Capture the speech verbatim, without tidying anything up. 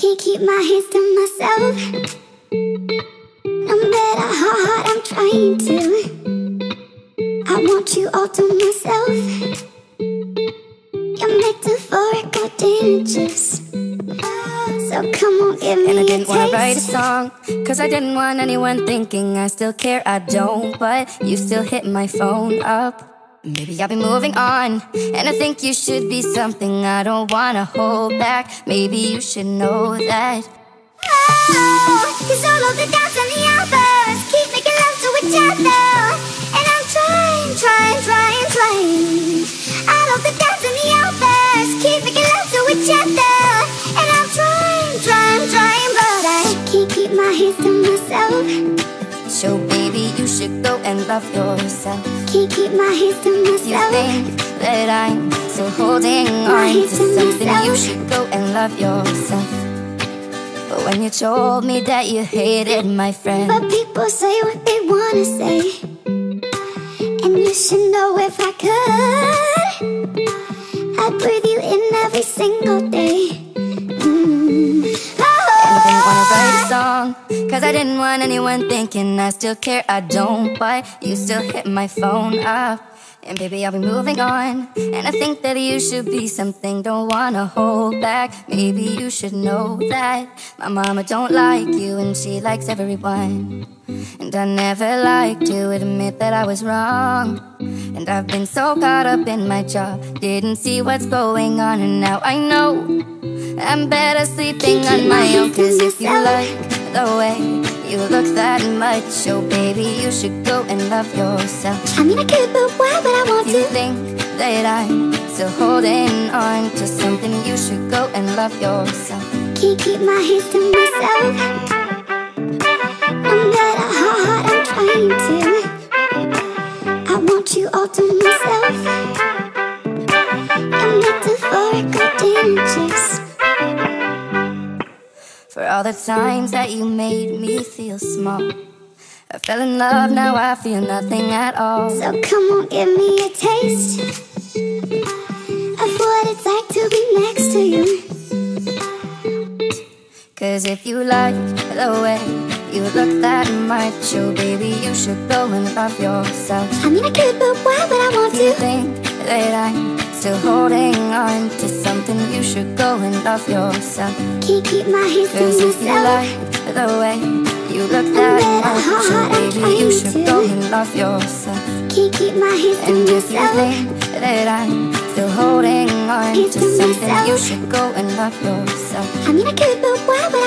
Can't keep my hands to myself. No matter how hard I'm trying to, I want you all to myself. You're metaphorical dangers, so come on, give me a taste. And I didn't wanna write a song, cause I didn't want anyone thinking I still care. I don't, but you still hit my phone up. Maybe I'll be moving on, and I think you should be something I don't wanna hold back. Maybe you should know that. Oh, cause all of the downs and the uppers keep making love to each other, and I'm trying, trying, trying, trying. All of the downs and the uppers keep making love to each other, and I'm trying, trying, trying, but I can't keep my hands to myself. So baby, you should go and love yourself. Can't keep my hands to myself. You think that I'm still holding My on to hands to something? myself. You should go and love yourself. But when you told me that you hated my friend, But people say what they wanna say, and you should know if I could, I'd breathe you in every single day. Mm. and I didn't wanna write a song, cause I didn't want anyone thinking I still care. I don't, but you still hit my phone up. And baby, I'll be moving on, and I think that you should be something, don't wanna hold back. Maybe you should know that my mama don't like you and she likes everyone. And I never liked to admit that I was wrong, and I've been so caught up in my job, didn't see what's going on. And now I know I'm better sleeping on my own. Cause if you like the way you look that much, oh baby, you should go and love yourself. I mean I could, but why would I want You to? think that I'm still holding on to something? You should go and love yourself. Can't keep my hands to myself. No matter how hard I'm trying to, I want you all to myself. You're metaphorical dangers. For all the times that you made me feel small, I fell in love, now I feel nothing at all. So come on, give me a taste of what it's like to be next to you. Cause if you like the way you look that much, oh baby, you should go and love yourself. I mean I could, but why would I want You to? think that I'm still holding on to something? You should go and love yourself. Can't keep my hands to Cause if you myself. like the way you look that much, oh baby, you should go and love yourself. Can't keep my hands to And if you myself. think that I'm still holding on Hands to to something, myself. you should go and love yourself. I mean I could, but why would